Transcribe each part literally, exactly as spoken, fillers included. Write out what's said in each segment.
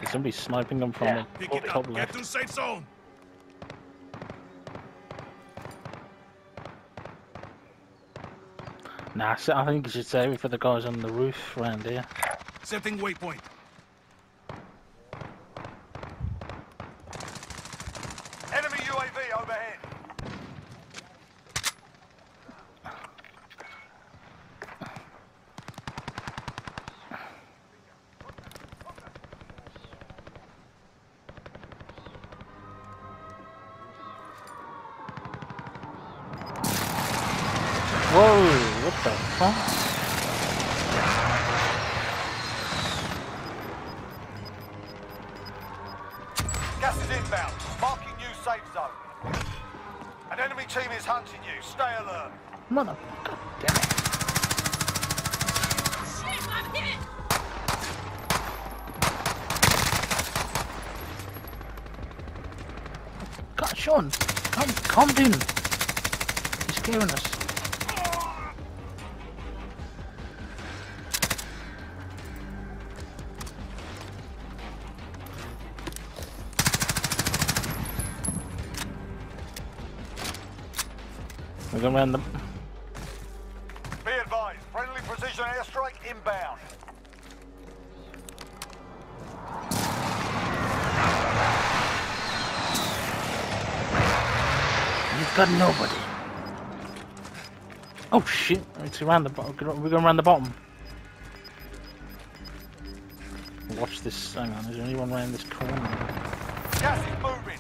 Somebody's sniping them from Yeah. the Pick it top up. left. Get to safe zone. Nah, so I think you should save it for the guys on the roof around here. Setting waypoint. Enemy U A V overhead. Whoa, what the fuck? Gas is inbound. Marking new safe zone. An enemy team is hunting you. Stay alert. Mother, god damn it. Shit, I'm hit! God, Sean, calm, calm down. He's scaring us. We're going around them. Be advised. Friendly precision airstrike inbound. You've got nobody. Oh shit, it's around the bottom. We're going around the bottom. Watch this. Hang on, is there anyone around this corner? Gas is moving.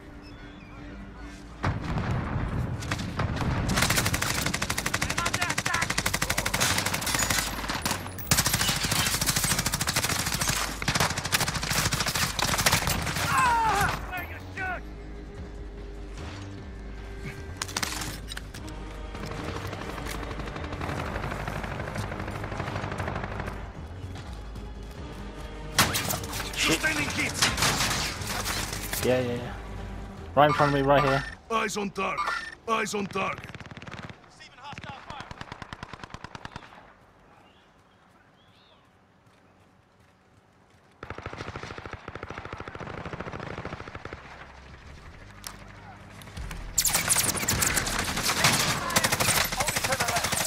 Sustaining hits. Yeah, yeah, yeah. Right in front of me, right here. Eyes on target. Eyes on target. Receiving hostile fire. Only ten are left.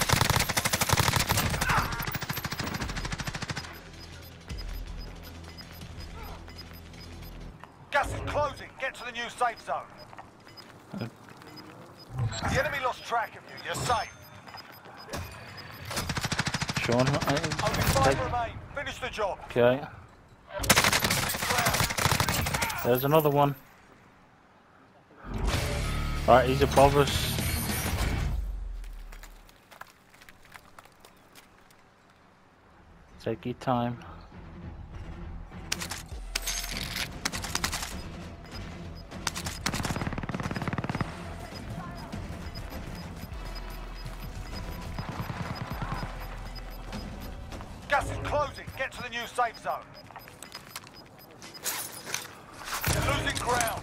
Gas is closing. Get to the new safe zone. The enemy lost track of you. You're safe. Sean, Only I, five take, remain. Finish the job. okay. There's another one. Alright, he's above us. Take your time. Gas is closing. Get to the new safe zone. You're losing ground.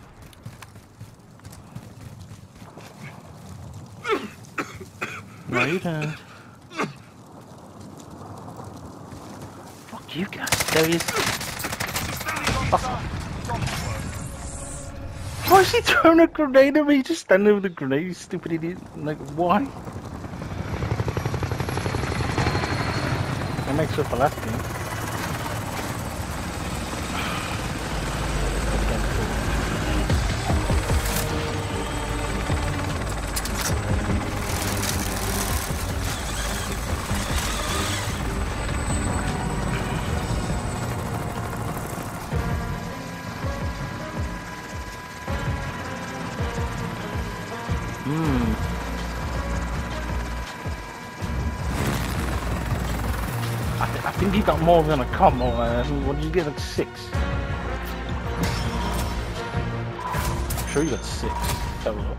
No, you don't. Fuck you guys. There he is. Why is he throwing a grenade at me? Just standing with a grenade, you stupid idiot. Like, why? That makes up a last game. Hmm. I, th I think you got more than a combo. Uh, what did you get? Like six. I'm sure you got six. Total.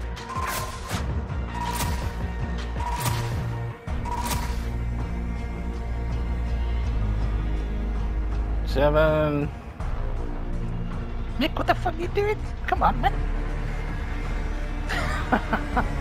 Seven. Nick, what the fuck you doing? Come on, man.